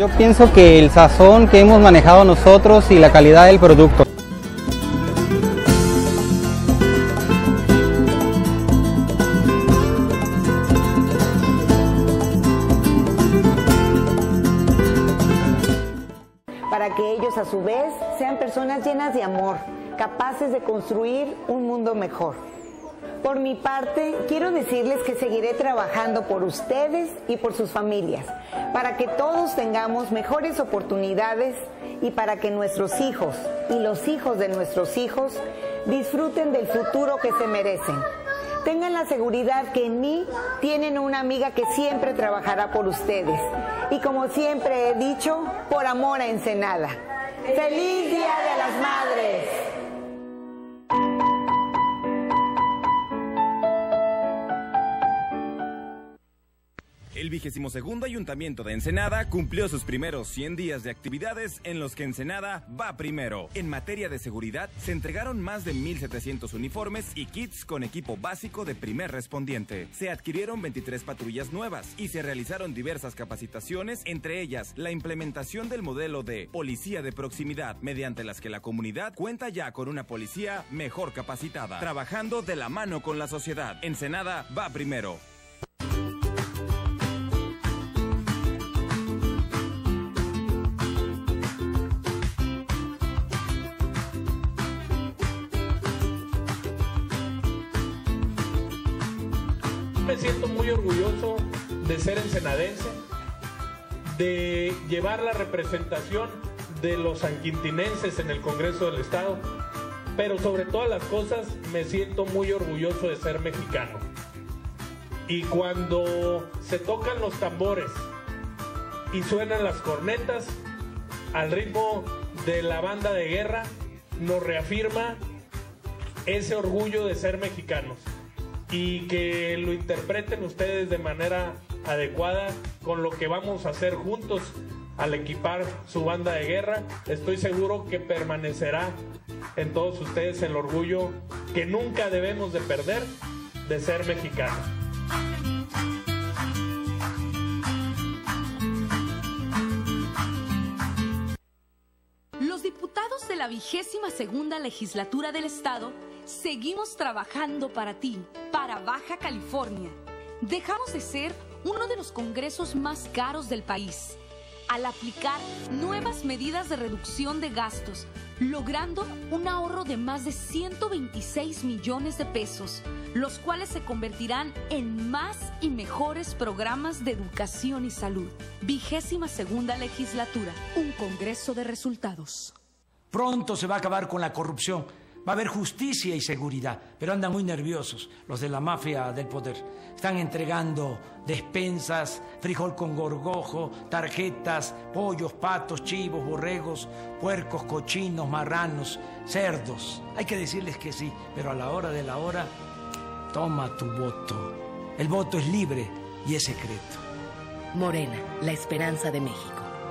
Yo pienso que el sazón que hemos manejado nosotros y la calidad del producto. Para que ellos a su vez sean personas llenas de amor, capaces de construir un mundo mejor. Por mi parte, quiero decirles que seguiré trabajando por ustedes y por sus familias, para que todos tengamos mejores oportunidades y para que nuestros hijos y los hijos de nuestros hijos disfruten del futuro que se merecen. Tengan la seguridad que en mí tienen una amiga que siempre trabajará por ustedes. Y como siempre he dicho, por amor a Ensenada. ¡Feliz Día de las Madres! El 22º Ayuntamiento de Ensenada cumplió sus primeros 100 días de actividades en los que Ensenada va primero. En materia de seguridad, se entregaron más de 1,700 uniformes y kits con equipo básico de primer respondiente. Se adquirieron 23 patrullas nuevas y se realizaron diversas capacitaciones, entre ellas la implementación del modelo de policía de proximidad, mediante las que la comunidad cuenta ya con una policía mejor capacitada, trabajando de la mano con la sociedad. Ensenada va primero. Me siento muy orgulloso de ser ensenadense, de llevar la representación de los sanquintinenses en el Congreso del Estado, pero sobre todas las cosas me siento muy orgulloso de ser mexicano. Y cuando se tocan los tambores y suenan las cornetas al ritmo de la banda de guerra, nos reafirma ese orgullo de ser mexicanos. Y que lo interpreten ustedes de manera adecuada con lo que vamos a hacer juntos al equipar su banda de guerra. Estoy seguro que permanecerá en todos ustedes el orgullo que nunca debemos de perder de ser mexicanos. Los diputados de la 22ª legislatura del Estado seguimos trabajando para ti, para Baja California. Dejamos de ser uno de los congresos más caros del país al aplicar nuevas medidas de reducción de gastos, logrando un ahorro de más de 126 millones de pesos, los cuales se convertirán en más y mejores programas de educación y salud. 22ª legislatura, un congreso de resultados. Pronto se va a acabar con la corrupción. Va a haber justicia y seguridad, pero andan muy nerviosos los de la mafia del poder. Están entregando despensas, frijol con gorgojo, tarjetas, pollos, patos, chivos, borregos, puercos, cochinos, marranos, cerdos. Hay que decirles que sí, pero a la hora de la hora, toma tu voto. El voto es libre y es secreto. Morena, la esperanza de México.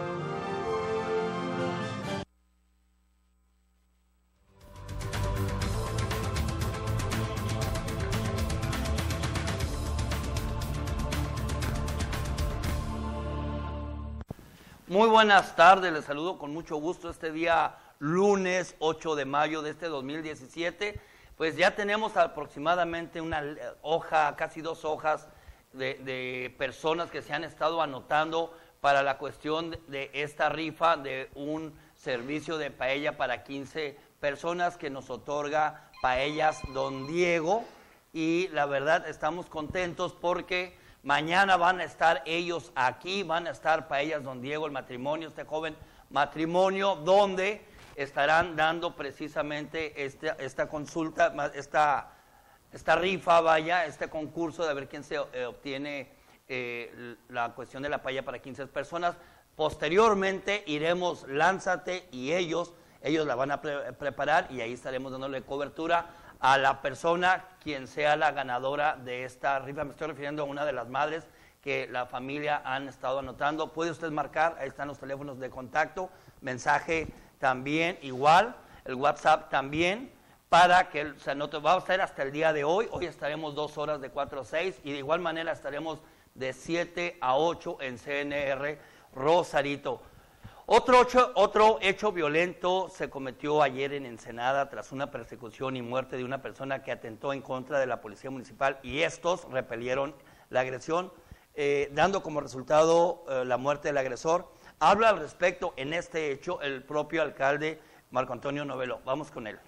Muy buenas tardes, les saludo con mucho gusto este día lunes 8 de mayo de este 2017. Pues ya tenemos aproximadamente una hoja, casi 2 hojas de personas que se han estado anotando para la cuestión de esta rifa de un servicio de paella para 15 personas que nos otorga Paellas Don Diego. Y la verdad estamos contentos porque mañana van a estar ellos aquí, van a estar Paellas Don Diego, el matrimonio, este joven matrimonio, donde estarán dando precisamente esta consulta, esta rifa, vaya, este concurso de ver quién se obtiene la cuestión de la paella para 15 personas. Posteriormente iremos Lánzate y ellos la van a preparar y ahí estaremos dándole cobertura a la persona quien sea la ganadora de esta rifa. Me estoy refiriendo a una de las madres que la familia han estado anotando. Puede usted marcar, ahí están los teléfonos de contacto, mensaje también igual, el WhatsApp también, para que se anote. Va a estar hasta el día de hoy. Hoy estaremos 2 horas de 4 a 6 y de igual manera estaremos de 7 a 8 en CNR Rosarito. Otro hecho violento se cometió ayer en Ensenada tras una persecución y muerte de una persona que atentó en contra de la policía municipal y estos repelieron la agresión, dando como resultado la muerte del agresor. Habla al respecto en este hecho el propio alcalde Marco Antonio Novelo. Vamos con él.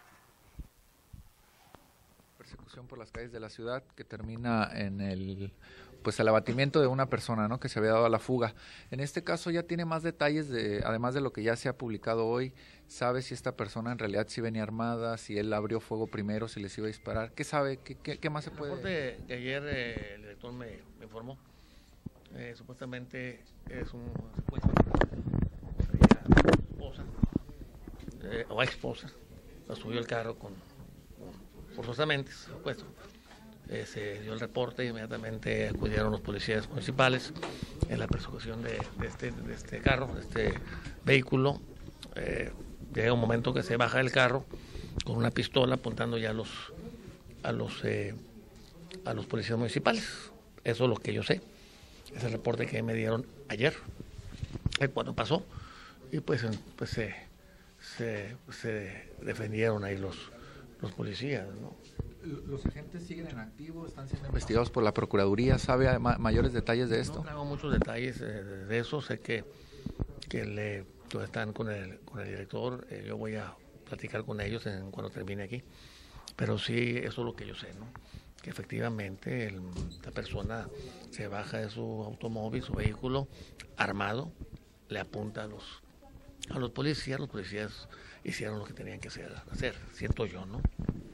Persecución por las calles de la ciudad que termina en el abatimiento de una persona, ¿no?, que se había dado a la fuga. En este caso ya tiene más detalles, además de lo que ya se ha publicado hoy. ¿Sabe si esta persona en realidad sí venía armada, si él abrió fuego primero, si les iba a disparar? ¿Qué sabe? ¿Qué más se puede...? El reporte de ayer el director me informó, supuestamente es un secuestro a su esposa, o a esposa, la subió el carro forzosamente, supuesto. Se dio el reporte, inmediatamente acudieron los policías municipales en la persecución de este carro, de este vehículo. Llega un momento que se baja del carro con una pistola apuntando ya a los policías municipales. Eso es lo que yo sé. Es el reporte que me dieron ayer, cuando pasó, y pues se defendieron ahí los policías, ¿no? ¿Los agentes siguen en activo? ¿Están siendo investigados por la Procuraduría? ¿Sabe mayores detalles de esto? No traigo muchos detalles de eso. Sé que están con el director. Yo voy a platicar con ellos cuando termine aquí. Pero sí, eso es lo que yo sé, ¿no? Que efectivamente la persona se baja de su automóvil, su vehículo, armado, le apunta a los policías. Los policías hicieron lo que tenían que hacer, siento yo, ¿no?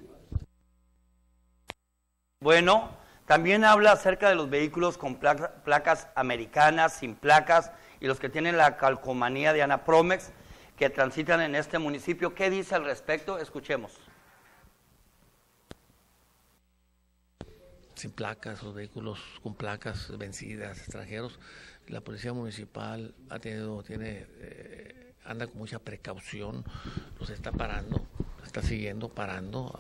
Bueno, también habla acerca de los vehículos con placas americanas, sin placas, y los que tienen la calcomanía de Anapromex, que transitan en este municipio. ¿Qué dice al respecto? Escuchemos. Sin placas, los vehículos con placas vencidas, extranjeros. La policía municipal anda con mucha precaución, los está parando, está siguiendo, parando.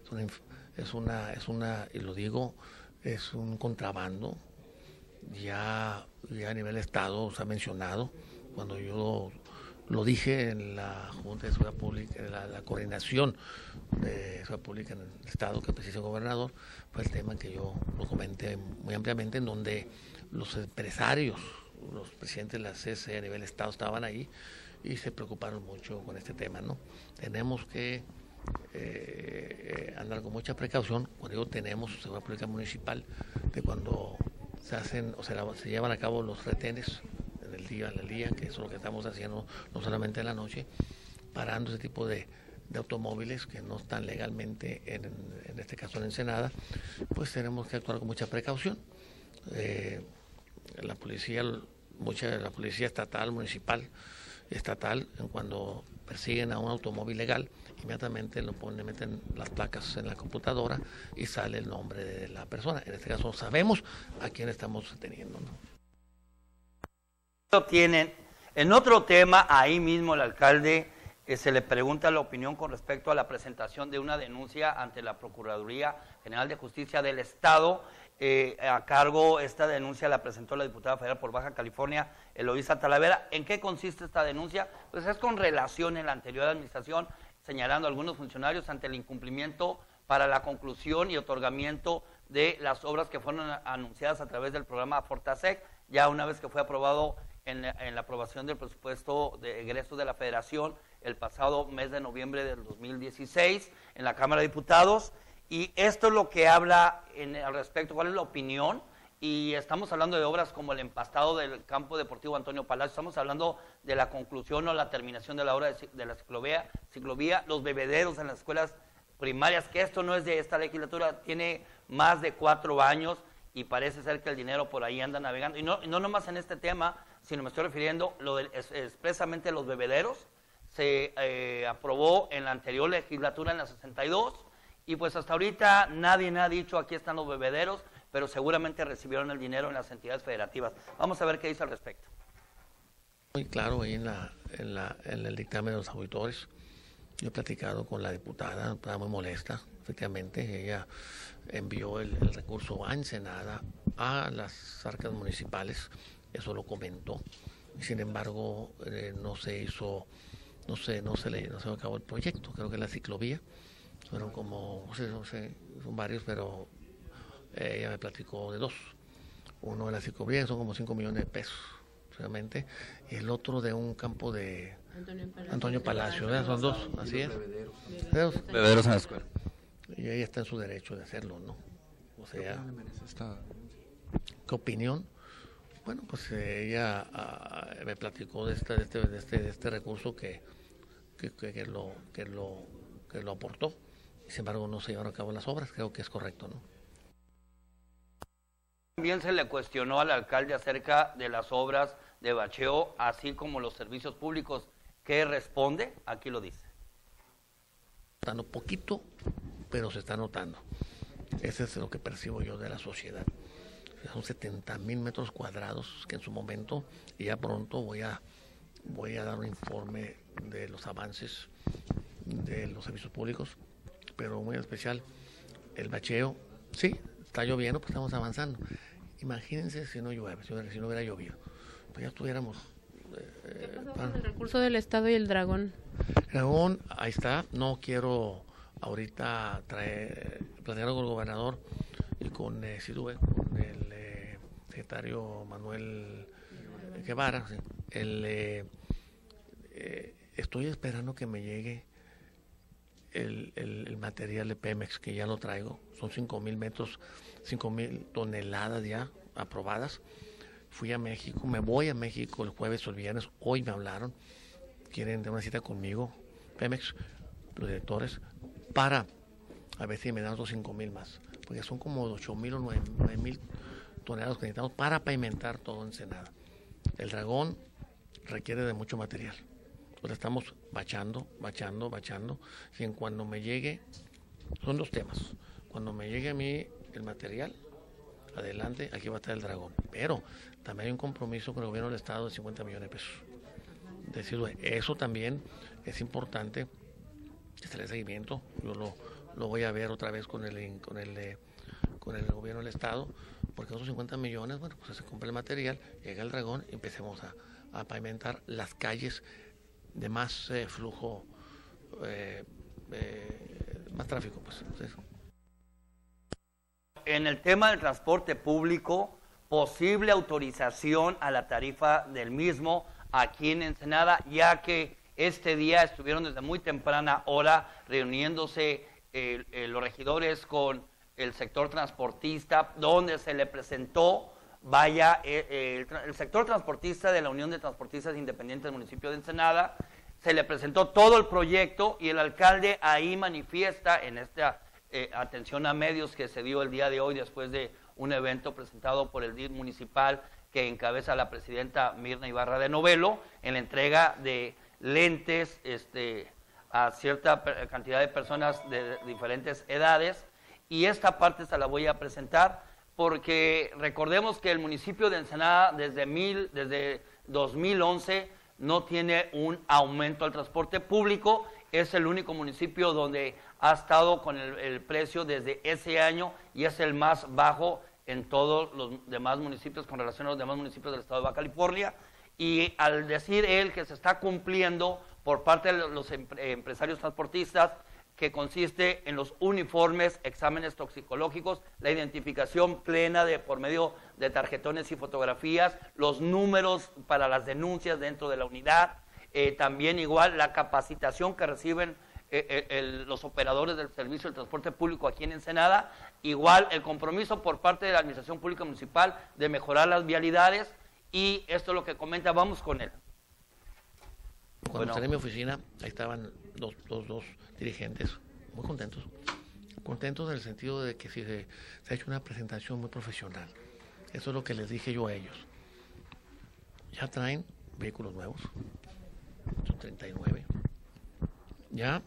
Y lo digo, es un contrabando. Ya a nivel Estado se ha mencionado, cuando yo lo dije en la Junta de Seguridad Pública, en la coordinación de Seguridad Pública en el Estado que preside el gobernador, fue el tema que yo lo comenté muy ampliamente, en donde los empresarios, los presidentes de la CC a nivel Estado estaban ahí y se preocuparon mucho con este tema, ¿no? Tenemos que andar con mucha precaución. Cuando digo tenemos, Seguridad Pública Municipal, de cuando se llevan a cabo los retenes en el día, que eso es lo que estamos haciendo, no solamente en la noche, parando ese tipo de automóviles que no están legalmente, en este caso en Ensenada, pues tenemos que actuar con mucha precaución. La policía estatal, municipal, estatal, cuando persiguen a un automóvil legal, inmediatamente meten las placas en la computadora y sale el nombre de la persona. En este caso sabemos a quién estamos deteniendo, ¿no? Tienen, en otro tema, ahí mismo el alcalde se le pregunta la opinión con respecto a la presentación de una denuncia ante la Procuraduría General de Justicia del Estado. A cargo, esta denuncia la presentó la diputada federal por Baja California, Eloísa Talavera. ¿En qué consiste esta denuncia? Pues es con relación en la anterior administración, señalando a algunos funcionarios ante el incumplimiento para la conclusión y otorgamiento de las obras que fueron anunciadas a través del programa Fortasec, ya una vez que fue aprobado en la aprobación del presupuesto de egresos de la Federación el pasado mes de noviembre del 2016 en la Cámara de Diputados. Y esto es lo que habla al respecto, cuál es la opinión. Y estamos hablando de obras como el empastado del campo deportivo Antonio Palacio, estamos hablando de la conclusión o la terminación de la obra de la ciclovía, los bebederos en las escuelas primarias, que esto no es de esta legislatura, tiene más de 4 años y parece ser que el dinero por ahí anda navegando. Y no nomás en este tema, sino me estoy refiriendo expresamente a los bebederos. Se aprobó en la anterior legislatura, en la 62, y pues hasta ahorita nadie ha dicho aquí están los bebederos, pero seguramente recibieron el dinero en las entidades federativas. Vamos a ver qué dice al respecto. Muy claro ahí en el dictamen de los auditores. Yo he platicado con la diputada, estaba muy molesta, efectivamente. Ella envió el recurso a Ensenada, a las arcas municipales, eso lo comentó. Sin embargo, no se hizo, no se acabó el proyecto. Creo que la ciclovía, fueron como, no sé, son varios, pero ella me platicó de dos. Uno de la ciclovía, son como 5 millones de pesos, realmente, y el otro de un campo de Antonio Palacio, ¿verdad? Son dos, así es. Bebederos en la escuela. Y ella está en su derecho de hacerlo, ¿no? O sea, ¿qué opinión? Bueno, pues ella me platicó de este recurso que lo aportó. Sin embargo, no se llevaron a cabo las obras. Creo que es correcto, ¿no? También se le cuestionó al alcalde acerca de las obras de bacheo, así como los servicios públicos. ¿Qué responde? Aquí lo dice. Notando poquito, pero se está notando. Ese es lo que percibo yo de la sociedad. Son 70,000 metros cuadrados que en su momento, y ya pronto voy a dar un informe de los avances de los servicios públicos, pero muy especial el bacheo. Sí, está lloviendo, pues estamos avanzando. Imagínense si no llueve, si no hubiera llovido, pues ya estuviéramos. ¿Qué pasó con el recurso del Estado y el Dragón? Dragón, ahí está. No quiero ahorita platicar con el gobernador y con el secretario Manuel Guevara. Sí. Estoy esperando que me llegue el material de Pemex, que ya lo traigo. Son 5,000 metros, 5,000 toneladas ya aprobadas. Fui a México, me voy a México el jueves o el viernes. Hoy me hablaron, quieren tener una cita conmigo, Pemex, los directores, para a ver si me dan otros 5,000 más, porque son como 8,000 o 9,000 toneladas que necesitamos para pavimentar todo Ensenada. El Dragón requiere de mucho material. Entonces estamos bachando, y en cuando me llegue, son dos temas. Cuando me llegue a mí el material, adelante, aquí va a estar el Dragón. Pero también hay un compromiso con el gobierno del Estado de 50 millones de pesos. Eso también es importante, que se le dé seguimiento. Yo lo voy a ver otra vez con el gobierno del Estado, porque esos 50 millones, bueno, pues se compra el material, llega el Dragón y empecemos a pavimentar las calles de más flujo, más tráfico, pues. Eso. En el tema del transporte público, posible autorización a la tarifa del mismo aquí en Ensenada, ya que este día estuvieron desde muy temprana hora reuniéndose los regidores con el sector transportista, donde se le presentó, el sector transportista de la Unión de Transportistas Independientes del municipio de Ensenada, se le presentó todo el proyecto y el alcalde ahí manifiesta en esta atención a medios que se dio el día de hoy después de un evento presentado por el DIF municipal que encabeza la presidenta Mirna Ibarra de Novelo, en la entrega de lentes a cierta cantidad de personas de diferentes edades, y esta parte se la voy a presentar porque recordemos que el municipio de Ensenada desde 2011 no tiene un aumento al transporte público. Es el único municipio donde ha estado con el precio desde ese año y es el más bajo en todos los demás municipios con relación a los demás municipios del estado de Baja California. Y al decir él que se está cumpliendo por parte de los empresarios transportistas, que consiste en los uniformes, exámenes toxicológicos, la identificación plena por medio de tarjetones y fotografías, los números para las denuncias dentro de la unidad, también igual la capacitación que reciben los operadores del servicio del transporte público aquí en Ensenada, igual el compromiso por parte de la Administración Pública Municipal de mejorar las vialidades, y esto es lo que comenta. Vamos con él. Cuando salí de mi oficina, ahí estaban dos dirigentes muy contentos en el sentido de que se ha hecho una presentación muy profesional. Eso es lo que les dije yo a ellos. Ya traen vehículos nuevos, son 39. Ya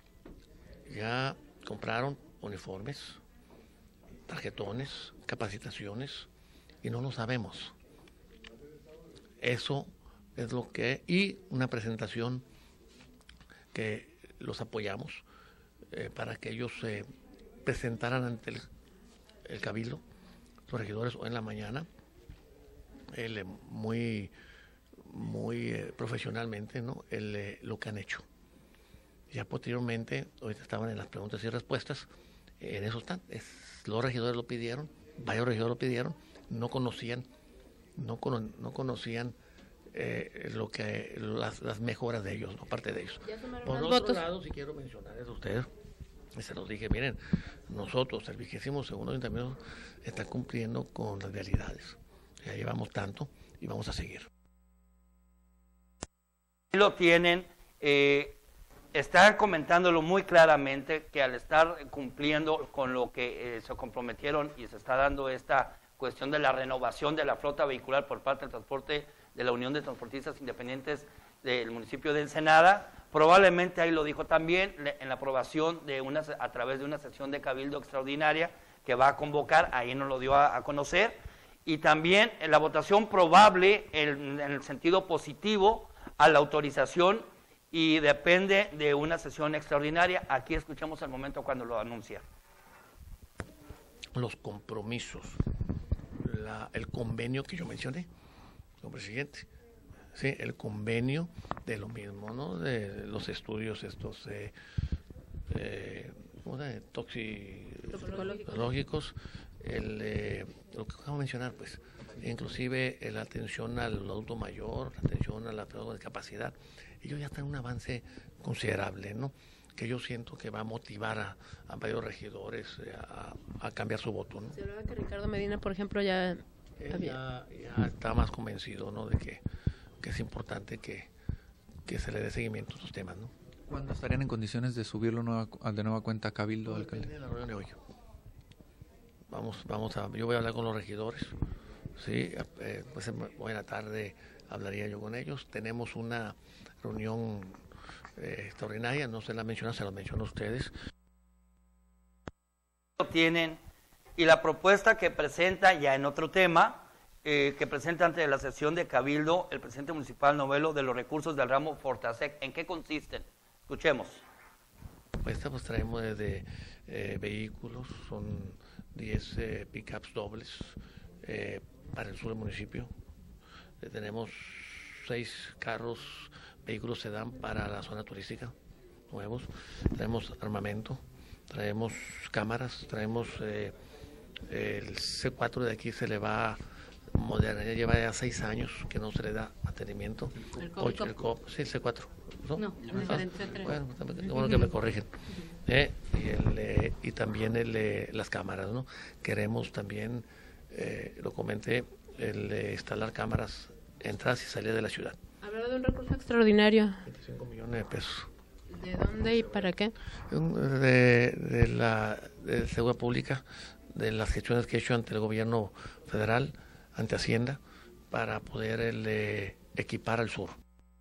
compraron uniformes, tarjetones, capacitaciones, y no lo sabemos. Eso es lo que... Y una presentación que los apoyamos para que ellos se presentaran ante el cabildo, los regidores, hoy en la mañana. Él muy profesionalmente, ¿no? Lo que han hecho. Ya posteriormente, ahorita estaban en las preguntas y respuestas, en eso están. Los regidores lo pidieron, varios regidores lo pidieron, no conocían lo que las mejoras de ellos, no parte de ellos. Por otro lado, si quiero mencionarles a ustedes, se los dije, miren, nosotros, el 22º ayuntamiento, está cumpliendo con las realidades. Ya llevamos tanto y vamos a seguir. Lo tienen, están comentándolo muy claramente que al estar cumpliendo con lo que se comprometieron y se está dando esta cuestión de la renovación de la flota vehicular por parte del transporte de la Unión de Transportistas Independientes del municipio de Ensenada, probablemente ahí lo dijo también en la aprobación a través de una sesión de cabildo extraordinaria que va a convocar, ahí nos lo dio a conocer, y también en la votación probable en el sentido positivo a la autorización y depende de una sesión extraordinaria. Aquí escuchamos el momento cuando lo anuncia. Los compromisos, el convenio que yo mencioné, señor presidente, sí, el convenio de lo mismo, ¿no? De los estudios estos toxicológicos, lo que acabo de mencionar, pues, inclusive la atención al adulto mayor, la atención a la persona con discapacidad, ellos ya están en un avance considerable, ¿no? Que yo siento que va a motivar a varios regidores a cambiar su voto, ¿no? Se hablaba que Ricardo Medina, por ejemplo, ya está más convencido, ¿no? De que es importante que se le dé seguimiento a estos temas, ¿no? ¿Cuándo estarían en condiciones de subirlo de nueva cuenta a Cabildo, alcalde? De la reunión de hoy. Yo voy a hablar con los regidores, sí, pues buena tarde hablaría yo con ellos. Tenemos una reunión extraordinaria, no se la menciona, se la menciono a ustedes. Tienen, y la propuesta que presenta ya en otro tema, que presenta ante la sesión de Cabildo el presidente municipal Novelo de los recursos del ramo Fortasec, ¿en qué consisten? Escuchemos. Pues traemos desde vehículos, son 10 pickups dobles para el sur del municipio. Tenemos 6 vehículos sedán para la zona turística, nuevos. Traemos armamento, traemos cámaras, traemos el C4 de aquí se le va a modernizar, lleva ya 6 años que no se le da mantenimiento. El COP, sí, el C4. No, bueno, bueno que me corrigen. Y también las cámaras, ¿no? Queremos también, lo comenté, instalar cámaras entradas y salidas de la ciudad. Hablaba de un recurso extraordinario. 25 millones de pesos. ¿De dónde y para qué? De seguridad pública, de las gestiones que he hecho ante el gobierno federal, ante Hacienda, para poder equipar al sur.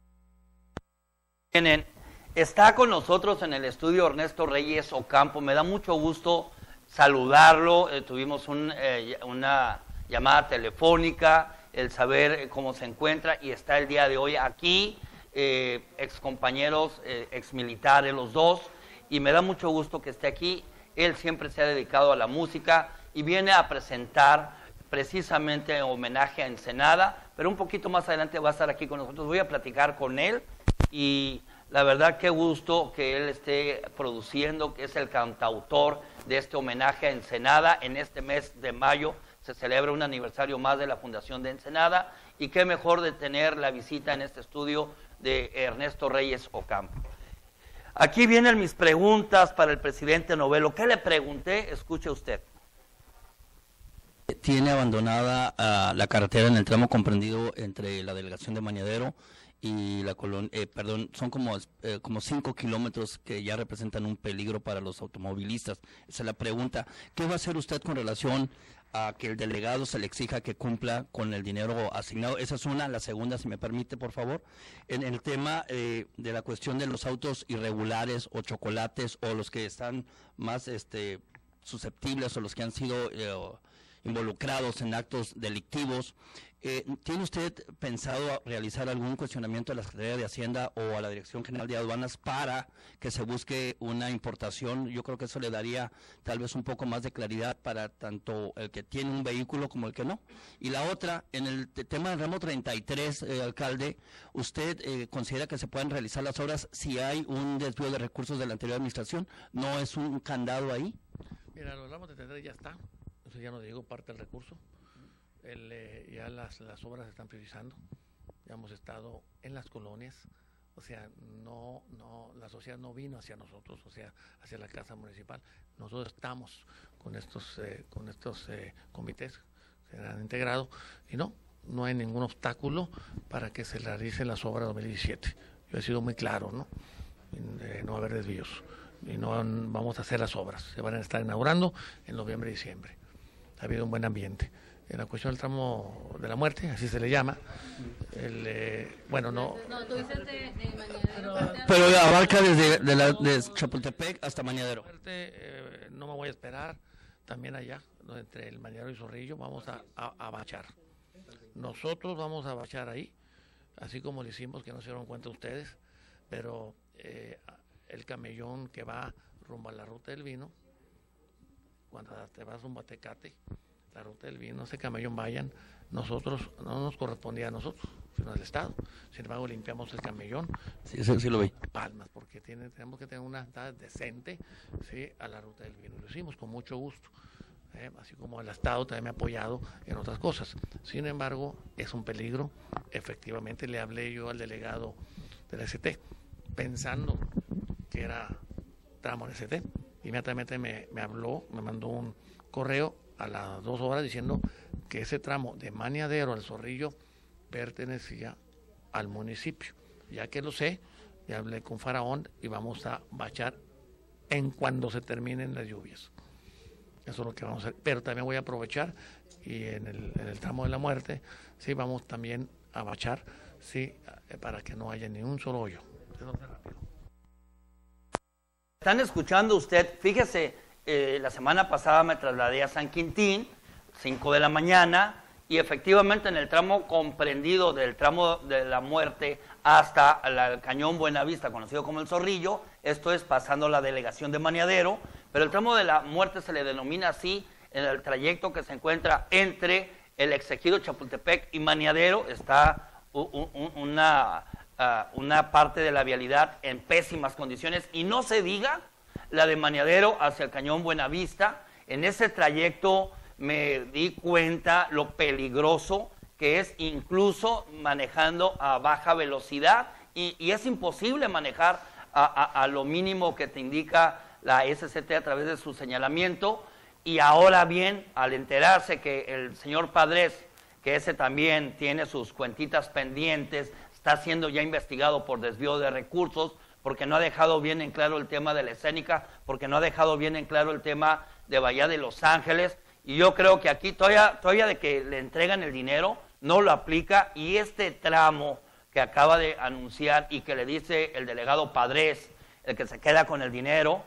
Está con nosotros en el estudio Ernesto Reyes Ocampo. Me da mucho gusto saludarlo. Tuvimos una llamada telefónica, el saber cómo se encuentra, y está el día de hoy aquí, excompañeros, exmilitares los dos, y me da mucho gusto que esté aquí. Él siempre se ha dedicado a la música y viene a presentar precisamente en homenaje a Ensenada, pero un poquito más adelante va a estar aquí con nosotros. Voy a platicar con él y la verdad qué gusto que él esté produciendo, que es el cantautor de este homenaje a Ensenada. En este mes de mayo se celebra un aniversario más de la Fundación de Ensenada, y qué mejor de tener la visita en este estudio de Ernesto Reyes Ocampo. Aquí vienen mis preguntas para el presidente Novelo. ¿Qué le pregunté? Escuche usted. Tiene abandonada la carretera en el tramo comprendido entre la delegación de Mañadero y la colonia, son como 5 kilómetros que ya representan un peligro para los automovilistas. Esa es la pregunta. ¿Qué va a hacer usted con relación a que el delegado se le exija que cumpla con el dinero asignado? Esa es una. La segunda, si me permite, por favor, en el tema de la cuestión de los autos irregulares o chocolates, o los que están más susceptibles, o los que han sido involucrados en actos delictivos, ¿Tiene usted pensado realizar algún cuestionamiento a la Secretaría de Hacienda o a la Dirección General de Aduanas para que se busque una importación? Yo creo que eso le daría tal vez un poco más de claridad para tanto el que tiene un vehículo como el que no. Y la otra, en el tema del ramo 33, alcalde, ¿usted considera que se pueden realizar las obras si hay un desvío de recursos de la anterior administración? ¿No es un candado ahí? Mira, los ramos 33 ya está, eso ya nos llegó parte del recurso. Ya las obras se están priorizando, ya hemos estado en las colonias, o sea, la sociedad no vino hacia nosotros, o sea, hacia la Casa Municipal. Nosotros estamos con estos comités, se han integrado y no hay ningún obstáculo para que se realicen las obras 2017. Yo he sido muy claro, ¿no? No va a haber desvíos y no vamos a hacer las obras, se van a estar inaugurando en noviembre y diciembre. Ha habido un buen ambiente. En la cuestión del tramo de la muerte, así se le llama, bueno, no... No, tú dices de Mañadero. Pero abarca desde Chapultepec hasta Mañadero. No me voy a esperar, también allá, entre el Mañadero y Zorrillo, vamos a bachar. Nosotros vamos a bachar ahí, así como lo hicimos, que no se dieron cuenta ustedes, pero el camellón que va rumbo a la ruta del vino, cuando te vas rumbo a Tecate, la ruta del vino, ese camellón vayan, nosotros, no nos correspondía a nosotros, sino al Estado. Sin embargo, limpiamos el camellón. Sí lo vi. Palmas, porque tenemos que tener una entrada decente, ¿sí?, a la ruta del vino. Lo hicimos con mucho gusto. Así como el Estado también me ha apoyado en otras cosas. Sin embargo, es un peligro. Efectivamente, le hablé yo al delegado del ST, pensando que era tramo del ST. Inmediatamente me habló, me mandó un correo a las 2 horas diciendo que ese tramo de Mañadero al Zorrillo pertenecía al municipio. Ya que lo sé, ya hablé con Faraón y vamos a bachar en cuando se terminen las lluvias. Eso es lo que vamos a hacer. Pero también voy a aprovechar y en el tramo de la muerte, sí, vamos también a bachar, sí, para que no haya ni un solo hoyo. Están escuchando usted, fíjese, la semana pasada me trasladé a San Quintín, 5 de la mañana, y efectivamente en el tramo comprendido del tramo de la muerte hasta el cañón Buenavista, conocido como el Zorrillo, esto es pasando la delegación de Mañadero, pero el tramo de la muerte se le denomina así en el trayecto que se encuentra entre el exegido Chapultepec y Mañadero, está una parte de la vialidad en pésimas condiciones, y no se diga la de Mañadero hacia el cañón Buenavista. En ese trayecto me di cuenta lo peligroso que es, incluso manejando a baja velocidad, y es imposible manejar a lo mínimo que te indica la SCT a través de su señalamiento. Y ahora bien, al enterarse que el señor Padres, que ese también tiene sus cuentitas pendientes, está siendo ya investigado por desvío de recursos, porque no ha dejado bien en claro el tema de la escénica, porque no ha dejado bien en claro el tema de Bahía de Los Ángeles, y yo creo que aquí todavía de que le entregan el dinero, no lo aplica, y este tramo que acaba de anunciar y que le dice el delegado Padres, el que se queda con el dinero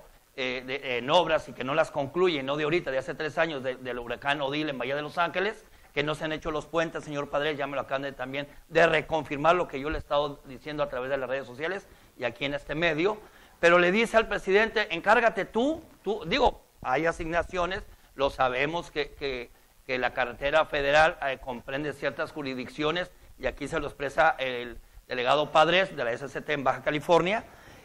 en obras y que no las concluye, no de ahorita, de hace 3 años, del huracán Odile en Bahía de Los Ángeles, que no se han hecho los puentes, señor Padres, ya me lo acaban también de reconfirmar lo que yo le he estado diciendo a través de las redes sociales y aquí en este medio, pero le dice al presidente, encárgate tú, digo, hay asignaciones, lo sabemos que la carretera federal comprende ciertas jurisdicciones, y aquí se lo expresa el delegado Padres de la SCT en Baja California,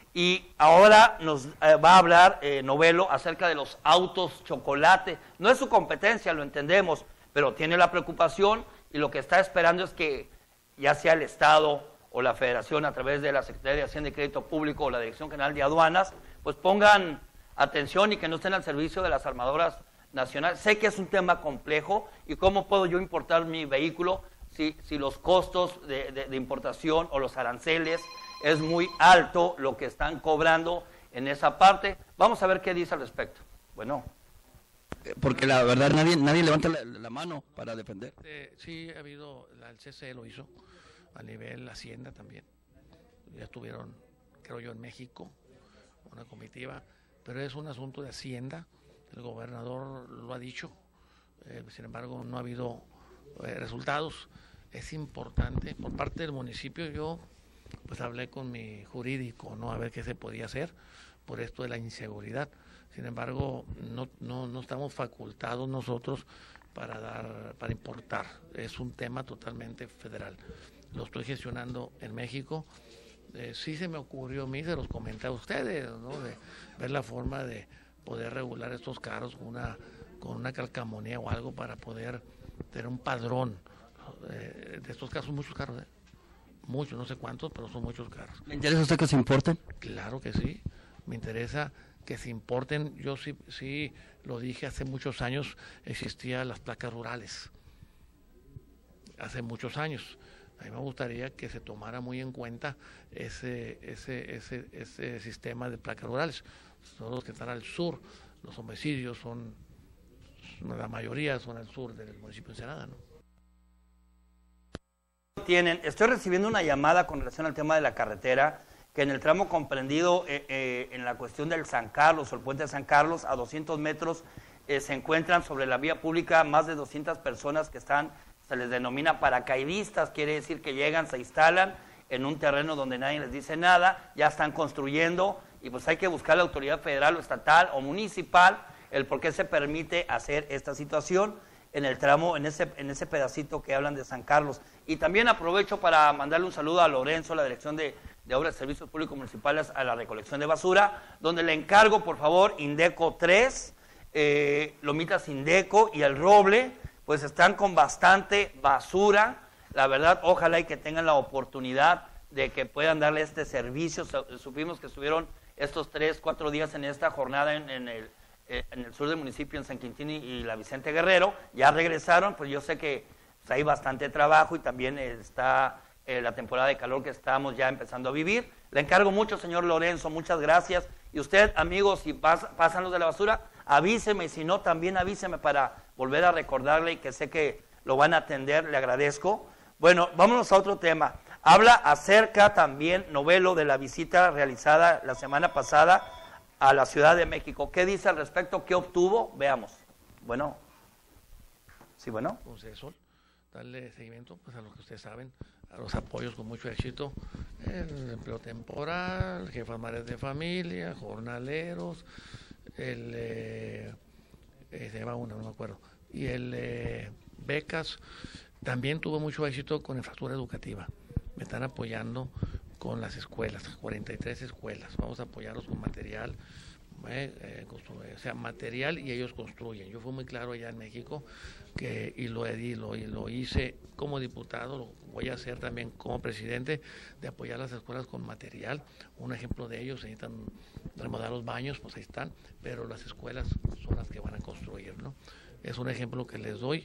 y ahora nos va a hablar Novelo acerca de los autos chocolate. No es su competencia, lo entendemos, pero tiene la preocupación, y lo que está esperando es que ya sea el Estado o la Federación a través de la Secretaría de Hacienda y Crédito Público o la Dirección General de Aduanas, pues pongan atención y que no estén al servicio de las armadoras nacionales. Sé que es un tema complejo, y cómo puedo yo importar mi vehículo si los costos de importación o los aranceles es muy alto lo que están cobrando en esa parte. Vamos a ver qué dice al respecto. Bueno. Porque la verdad nadie levanta la mano para defender. Sí, ha habido, el CCE lo hizo, a nivel Hacienda también. Ya estuvieron, creo yo, en México, una comitiva, pero es un asunto de Hacienda, el gobernador lo ha dicho, sin embargo no ha habido resultados, es importante, por parte del municipio yo pues hablé con mi jurídico, ¿no? A ver qué se podía hacer por esto de la inseguridad. Sin embargo, no estamos facultados nosotros para importar. Es un tema totalmente federal. Lo estoy gestionando en México. Sí se me ocurrió a mí, se los comenté a ustedes, ¿no? De ver la forma de poder regular estos carros con una calcamonía o algo para poder tener un padrón de estos carros. Son muchos carros, muchos, no sé cuántos, pero son muchos carros. ¿Le interesa a usted que se importen? Claro que sí, me interesa que se importen. Yo sí lo dije hace muchos años, existían las placas rurales, hace muchos años. A mí me gustaría que se tomara muy en cuenta ese sistema de placas rurales. Todos los que están al sur, los homicidios la mayoría son al sur del municipio de Ensenada, ¿no? Estoy recibiendo una llamada con relación al tema de la carretera, que en el tramo comprendido en la cuestión del San Carlos o el puente de San Carlos, a 200 metros, se encuentran sobre la vía pública más de 200 personas que se les denomina paracaidistas, quiere decir que llegan, se instalan en un terreno donde nadie les dice nada, ya están construyendo, y pues hay que buscar la autoridad federal o estatal o municipal el por qué se permite hacer esta situación en el tramo, en ese pedacito que hablan de San Carlos. Y también aprovecho para mandarle un saludo a Lorenzo, la Dirección de Obras y Servicios Públicos Municipales, a la recolección de basura, donde le encargo, por favor, Indeco 3, Lomitas Indeco y El Roble, pues están con bastante basura. La verdad, ojalá y que tengan la oportunidad de que puedan darle este servicio. Supimos que estuvieron estos 3-4 días en esta jornada en el sur del municipio, en San Quintín y la Vicente Guerrero. Ya regresaron, pues yo sé que pues, hay bastante trabajo y también está la temporada de calor que estamos ya empezando a vivir. Le encargo mucho, señor Lorenzo, muchas gracias. Y usted, amigos, si pasan los de la basura, avíseme, y si no, también avíseme para volver a recordarle y que sé que lo van a atender, le agradezco. Bueno, vámonos a otro tema. Habla acerca también, Novelo, de la visita realizada la semana pasada a la Ciudad de México. ¿Qué dice al respecto? ¿Qué obtuvo? Veamos. Bueno. Sí, bueno. Concesor, darle seguimiento pues, a lo que ustedes saben, a los apoyos con mucho éxito, el empleo temporal, jefas madres de familia, jornaleros, se llama uno, no me acuerdo, y becas. También tuvo mucho éxito con infraestructura educativa. Me están apoyando con las escuelas, 43 escuelas. Vamos a apoyarlos con material, o sea, material, y ellos construyen. Yo fui muy claro allá en México y lo hice como diputado, lo voy a hacer también como presidente, de apoyar las escuelas con material. Un ejemplo de ellos, necesitan remodelar los baños, pues ahí están, pero las escuelas son las que van a construir, ¿no? Es un ejemplo que les doy.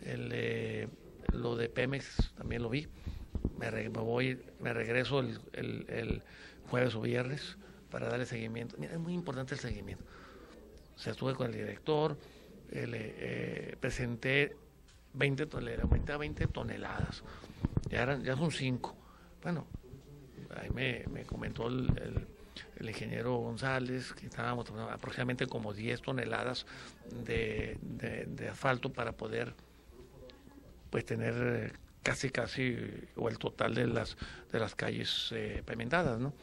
Lo de Pemex también lo vi. Me regreso el jueves o viernes para darle seguimiento. Mira, es muy importante el seguimiento. O sea, estuve con el director, presenté 20 toneladas, aumenté a 20 toneladas. Ya son 5. Bueno, ahí me comentó el ingeniero González que estábamos aproximadamente como 10 toneladas de asfalto para poder pues tener casi o el total de las calles pavimentadas, ¿no?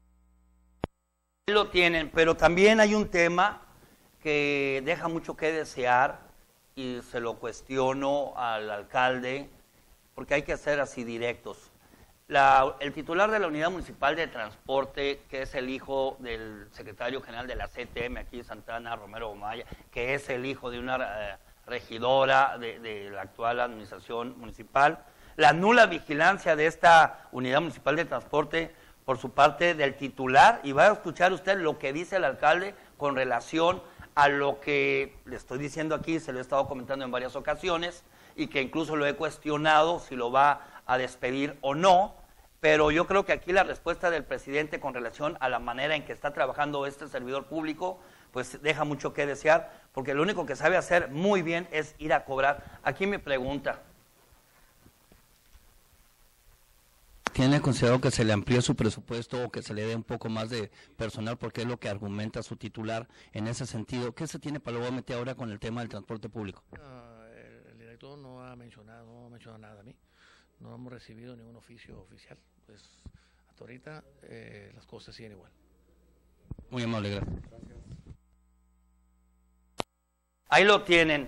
Lo tienen, pero también hay un tema que deja mucho que desear y se lo cuestiono al alcalde porque hay que ser así directos. El titular de la Unidad Municipal de Transporte, que es el hijo del secretario general de la CTM aquí de Santana, Romero Maya, que es el hijo de una regidora de la actual administración municipal, la nula vigilancia de esta Unidad Municipal de Transporte por su parte del titular, y va a escuchar usted lo que dice el alcalde con relación a lo que le estoy diciendo aquí, se lo he estado comentando en varias ocasiones, y que incluso lo he cuestionado si lo va a despedir o no, pero yo creo que aquí la respuesta del presidente con relación a la manera en que está trabajando este servidor público, pues deja mucho que desear, porque lo único que sabe hacer muy bien es ir a cobrar. Aquí mi pregunta. ¿Tiene considerado que se le amplíe su presupuesto o que se le dé un poco más de personal? Porque es lo que argumenta su titular en ese sentido. ¿Qué se tiene para luego meter ahora con el tema del transporte público? El director no ha mencionado nada a mí. no hemos recibido ningún oficio oficial. Pues hasta ahorita las cosas siguen igual. Muy amable, gracias. Ahí lo tienen.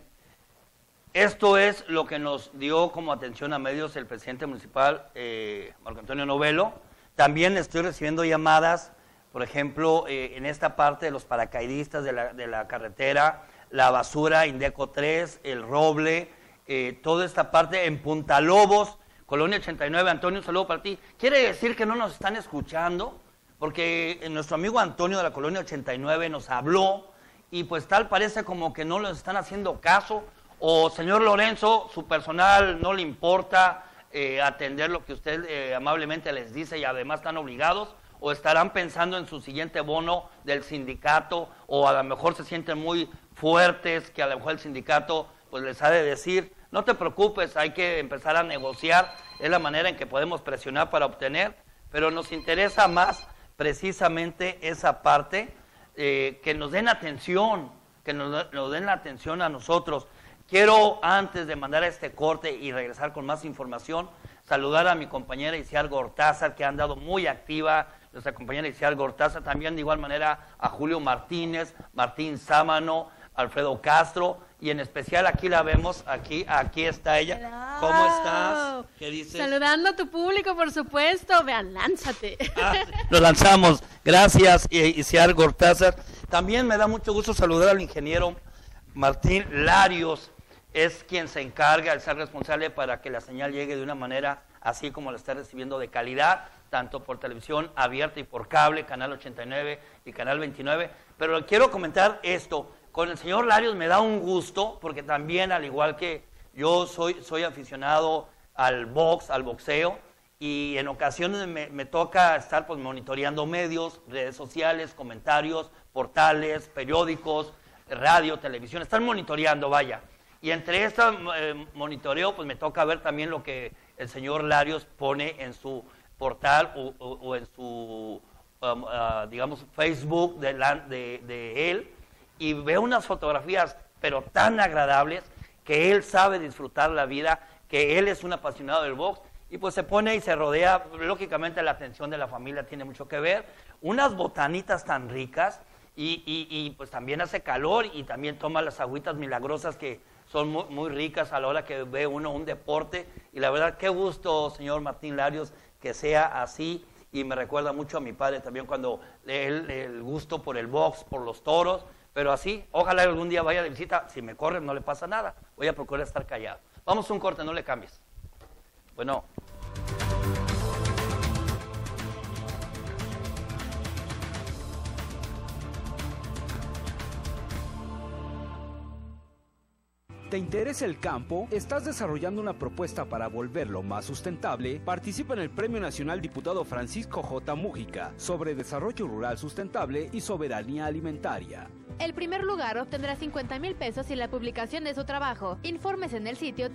Esto es lo que nos dio como atención a medios el presidente municipal, Marco Antonio Novelo. También estoy recibiendo llamadas, por ejemplo, en esta parte de los paracaidistas de la carretera, la basura, Indeco 3, el Roble, toda esta parte en Punta Lobos, Colonia 89. Antonio, un saludo para ti. ¿Quiere decir que no nos están escuchando? Porque nuestro amigo Antonio de la Colonia 89 nos habló y pues tal parece como que no les están haciendo caso. O señor Lorenzo, su personal no le importa atender lo que usted amablemente les dice y además están obligados, o estarán pensando en su siguiente bono del sindicato, o a lo mejor se sienten muy fuertes que a lo mejor el sindicato pues les ha de decir, no te preocupes, hay que empezar a negociar, es la manera en que podemos presionar para obtener, pero nos interesa más precisamente esa parte, que nos den atención, que nos den la atención a nosotros. Quiero, antes de mandar a este corte y regresar con más información, saludar a mi compañera Isiar Gortázar, que ha andado muy activa, nuestra compañera Isiar Gortázar, también de igual manera a Julio Martínez, Martín Sámano, Alfredo Castro, y en especial aquí la vemos, aquí está ella. Hello. ¿Cómo estás? ¿Qué dices? Saludando a tu público, por supuesto. Vean, lánzate. Lo lanzamos. Gracias, Isiar Gortázar. También me da mucho gusto saludar al ingeniero Martín Larios, es quien se encarga de ser responsable para que la señal llegue de una manera así como la está recibiendo, de calidad, tanto por televisión abierta y por cable, Canal 89 y Canal 29. Pero quiero comentar esto, con el señor Larios me da un gusto, porque también, al igual que yo, soy aficionado al box, al boxeo, y en ocasiones me toca estar pues monitoreando medios, redes sociales, comentarios, portales, periódicos, radio, televisión, están monitoreando, vaya. Y entre este monitoreo, pues me toca ver también lo que el señor Larios pone en su portal o en su, digamos, Facebook de él, y veo unas fotografías, pero tan agradables, que él sabe disfrutar la vida, que él es un apasionado del box, y pues se pone y se rodea, lógicamente la atención de la familia tiene mucho que ver, unas botanitas tan ricas, y pues también hace calor, y también toma las agüitas milagrosas que son muy, muy ricas a la hora que ve uno un deporte, y la verdad, qué gusto, señor Martín Larios, que sea así, y me recuerda mucho a mi padre también cuando el gusto por el box, por los toros, pero así, ojalá algún día vaya de visita, si me corren no le pasa nada, voy a procurar estar callado. Vamos a un corte, no le cambies. Bueno. ¿Te interesa el campo? ¿Estás desarrollando una propuesta para volverlo más sustentable? Participa en el Premio Nacional Diputado Francisco J. Mújica sobre desarrollo rural sustentable y soberanía alimentaria. El primer lugar obtendrá 50,000 pesos y la publicación de su trabajo. Informes en el sitio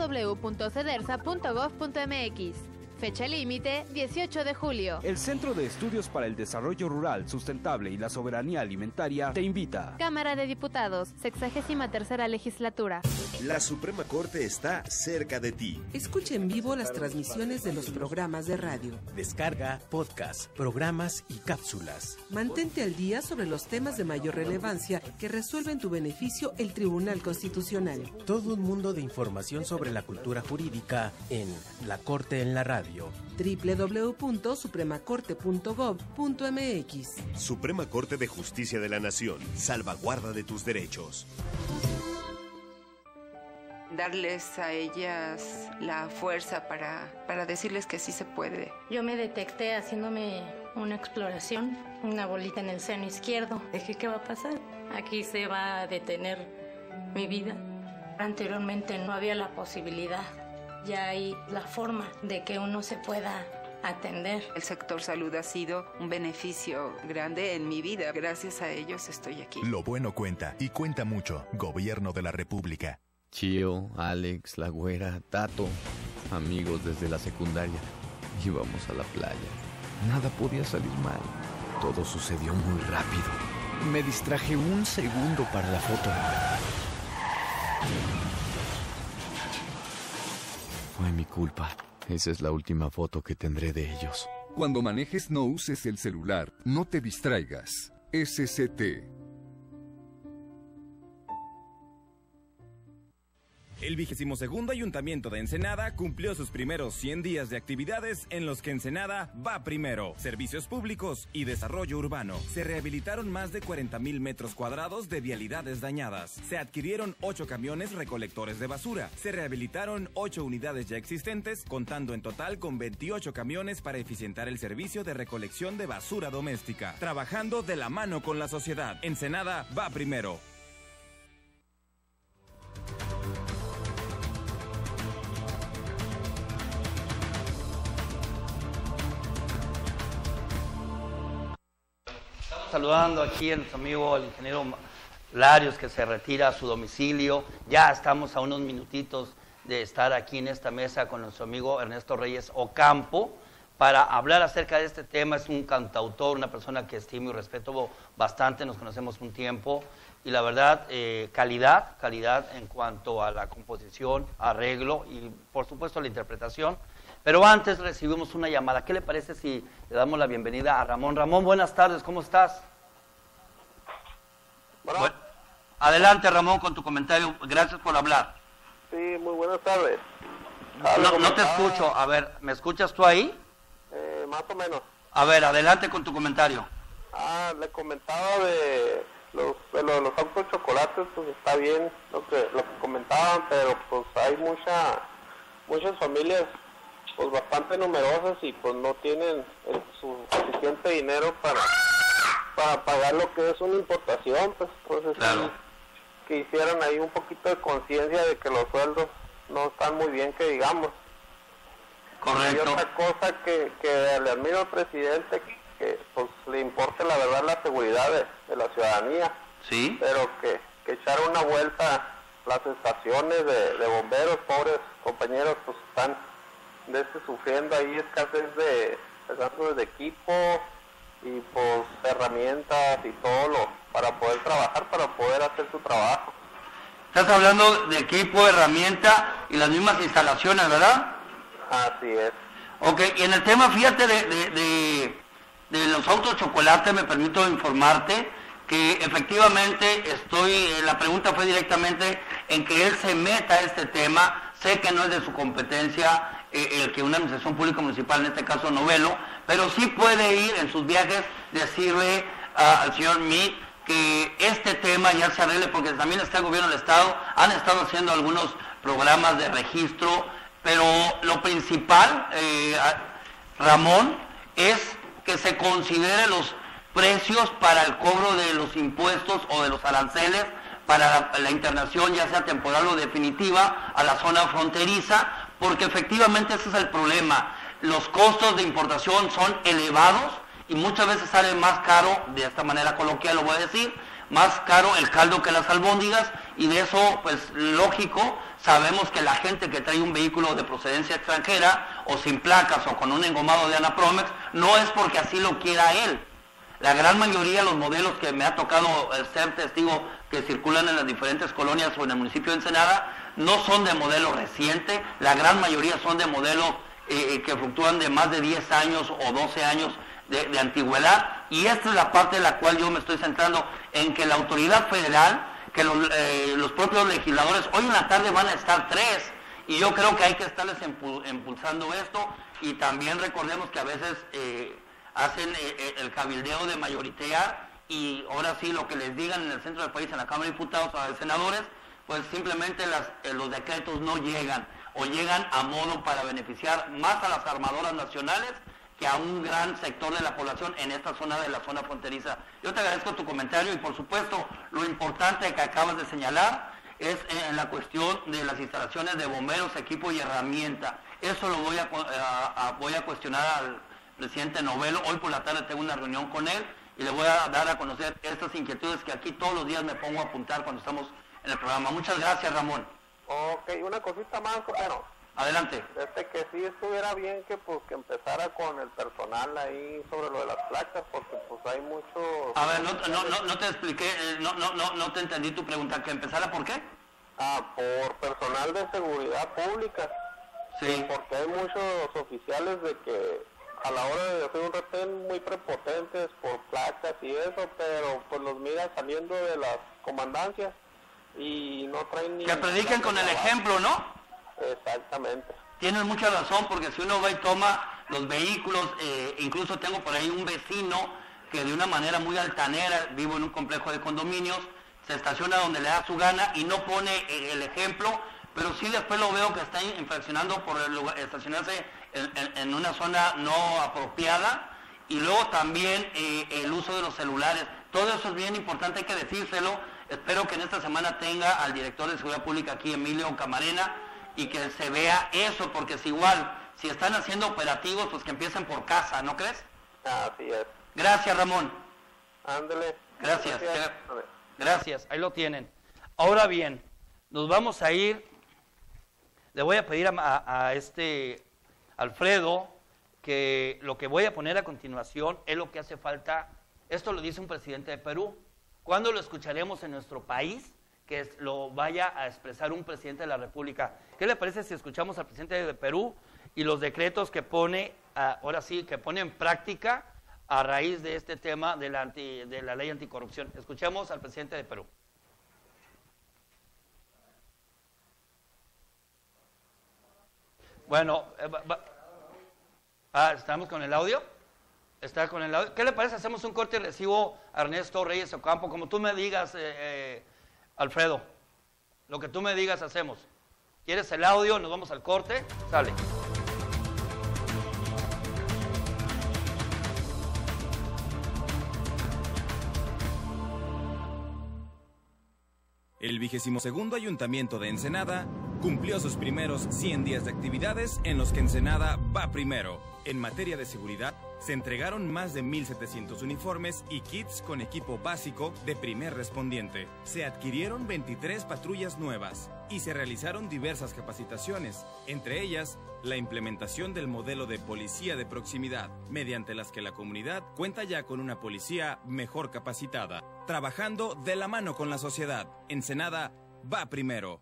www.cedersa.gov.mx. Fecha límite, 18 de julio. El Centro de Estudios para el Desarrollo Rural, Sustentable y la Soberanía Alimentaria te invita. Cámara de Diputados, 63ª Legislatura. La Suprema Corte está cerca de ti. Escucha en vivo las transmisiones de los programas de radio. Descarga podcasts, programas y cápsulas. Mantente al día sobre los temas de mayor relevancia que resuelve en tu beneficio el Tribunal Constitucional. Todo un mundo de información sobre la cultura jurídica en La Corte en la Radio. www.supremacorte.gov.mx. Suprema Corte de Justicia de la Nación. Salvaguarda de tus derechos. Darles a ellas la fuerza para decirles que sí se puede. Yo me detecté haciéndome una exploración, una bolita en el seno izquierdo. Dije, ¿qué va a pasar? Aquí se va a detener mi vida. Anteriormente no había la posibilidad. Ya hay la forma de que uno se pueda atender. El sector salud ha sido un beneficio grande en mi vida. Gracias a ellos estoy aquí. Lo bueno cuenta, y cuenta mucho. Gobierno de la República. Chío, Alex, La Güera, Tato, amigos desde la secundaria. Íbamos a la playa. Nada podía salir mal. Todo sucedió muy rápido. Me distraje un segundo para la foto. Fue mi culpa. Esa es la última foto que tendré de ellos. Cuando manejes, no uses el celular. No te distraigas. SCT. El 22º Ayuntamiento de Ensenada cumplió sus primeros 100 días de actividades en los que Ensenada va primero. Servicios públicos y desarrollo urbano. Se rehabilitaron más de 40,000 metros cuadrados de vialidades dañadas. Se adquirieron 8 camiones recolectores de basura. Se rehabilitaron 8 unidades ya existentes, contando en total con 28 camiones para eficientar el servicio de recolección de basura doméstica. Trabajando de la mano con la sociedad. Ensenada va primero. Saludando aquí a nuestro amigo el ingeniero Larios, que se retira a su domicilio. Ya estamos a unos minutitos de estar aquí en esta mesa con nuestro amigo Ernesto Reyes Ocampo para hablar acerca de este tema. Es un cantautor, una persona que estimo y respeto bastante, nos conocemos un tiempo y la verdad, calidad en cuanto a la composición, arreglo y por supuesto la interpretación. Pero antes recibimos una llamada. ¿Qué le parece si le damos la bienvenida a Ramón? Ramón, buenas tardes, ¿cómo estás? Bueno, adelante, Ramón, con tu comentario. Gracias por hablar. Sí, muy buenas tardes. No te escucho. A ver, ¿me escuchas tú ahí? Más o menos. A ver, adelante con tu comentario. Le comentaba de los autos chocolates, pues está bien lo que comentaban, pero pues hay muchas familias pues bastante numerosas y pues no tienen suficiente dinero para pagar lo que es una importación, pues entonces claro, que hicieran ahí un poquito de conciencia de que los sueldos no están muy bien, que digamos. Correcto. Y otra cosa que le admiro al presidente, que pues le importe la verdad la seguridad de la ciudadanía, sí, pero que echar una vuelta las estaciones de bomberos, pobres compañeros, pues están sufriendo ahí escasez de equipo y pues herramientas y todo para poder trabajar, para poder hacer su trabajo. Estás hablando de equipo, herramienta y las mismas instalaciones, ¿verdad? Así es. Ok, y en el tema, fíjate, de los autos chocolate, me permito informarte que efectivamente la pregunta fue directamente en que él se meta a este tema. Sé que no es de su competencia el que una administración pública municipal, en este caso Novelo, pero sí puede ir en sus viajes, decirle al señor Meade que este tema ya se arregle, porque también está el gobierno del estado, han estado haciendo algunos programas de registro, pero lo principal, Ramón, es que se considere los precios para el cobro de los impuestos o de los aranceles para la internación, ya sea temporal o definitiva, a la zona fronteriza, porque efectivamente ese es el problema. Los costos de importación son elevados y muchas veces sale más caro, de esta manera coloquial lo voy a decir, más caro el caldo que las albóndigas, y de eso, pues lógico, sabemos que la gente que trae un vehículo de procedencia extranjera o sin placas o con un engomado de Anapromex, no es porque así lo quiera él. La gran mayoría de los modelos que me ha tocado ser testigo que circulan en las diferentes colonias o en el municipio de Ensenada no son de modelo reciente, la gran mayoría son de modelos que fluctúan de más de 10 años o 12 años de antigüedad, y esta es la parte de la cual yo me estoy centrando, en que la autoridad federal, que los propios legisladores, hoy en la tarde van a estar 3, y yo creo que hay que estarles impulsando esto, y también recordemos que a veces hacen el cabildeo de mayoritear, y ahora sí lo que les digan en el centro del país, en la Cámara de Diputados o de Senadores, pues simplemente los decretos no llegan, o llegan a modo para beneficiar más a las armadoras nacionales que a un gran sector de la población en esta zona de la zona fronteriza. Yo te agradezco tu comentario y por supuesto lo importante que acabas de señalar es en la cuestión de las instalaciones de bomberos, equipo y herramienta. Eso lo voy a cuestionar al presidente Novelo. Hoy por la tarde tengo una reunión con él y le voy a dar a conocer estas inquietudes que aquí todos los días me pongo a apuntar cuando estamos en el programa. Muchas gracias, Ramón. Ok, una cosita más, bueno. Adelante. Que sí estuviera bien que empezara con el personal ahí sobre lo de las placas, porque pues hay mucho... A ver, no te expliqué, no te entendí tu pregunta. ¿Que empezara por qué? Por personal de seguridad pública. Sí. Porque hay muchos oficiales de que a la hora de hacer un retén muy prepotentes por placas y eso, pero pues los miras saliendo de las comandancias y no traen ni... Que prediquen con el ejemplo, ¿no? Exactamente. Tienes mucha razón, porque si uno va y toma los vehículos, incluso tengo por ahí un vecino que de una manera muy altanera, vivo en un complejo de condominios, se estaciona donde le da su gana y no pone el ejemplo, pero sí después lo veo que está infraccionando por estacionarse en una zona no apropiada, y luego también el uso de los celulares. Todo eso es bien importante, hay que decírselo. Espero que en esta semana tenga al director de Seguridad Pública aquí, Emilio Camarena, y que se vea eso, porque es igual, si están haciendo operativos, pues que empiecen por casa, ¿no crees? Así es. Gracias, Ramón. Ándale. Gracias. Gracias, ahí lo tienen. Ahora bien, nos vamos a ir, le voy a pedir a Alfredo que lo que voy a poner a continuación es lo que hace falta. Esto lo dice un presidente de Perú. ¿Cuándo lo escucharemos en nuestro país? Que lo vaya a expresar un presidente de la República. ¿Qué le parece si escuchamos al presidente de Perú y los decretos que pone, ahora sí, que pone en práctica a raíz de este tema de la ley anticorrupción? Escuchemos al presidente de Perú. Bueno, ¿estamos con el audio? ¿Está con el audio? ¿Qué le parece? Hacemos un corte y recibo a Ernesto Reyes Ocampo, como tú me digas, Alfredo. Lo que tú me digas hacemos. ¿Quieres el audio? Nos vamos al corte. Sale. El 22º Ayuntamiento de Ensenada cumplió sus primeros 100 días de actividades en los que Ensenada va primero. En materia de seguridad, se entregaron más de 1,700 uniformes y kits con equipo básico de primer respondiente. Se adquirieron 23 patrullas nuevas y se realizaron diversas capacitaciones, entre ellas la implementación del modelo de policía de proximidad, mediante las que la comunidad cuenta ya con una policía mejor capacitada. Trabajando de la mano con la sociedad, Ensenada va primero.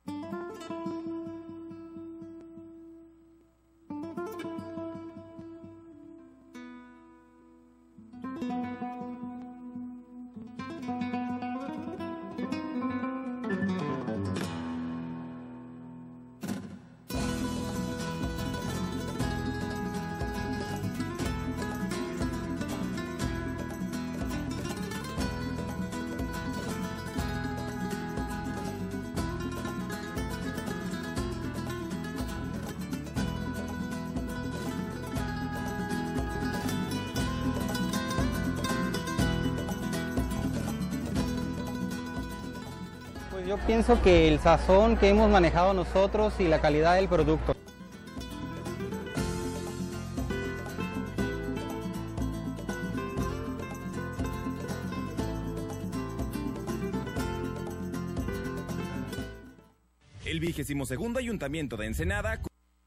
Yo pienso que el sazón que hemos manejado nosotros y la calidad del producto. El 22º Ayuntamiento de Ensenada...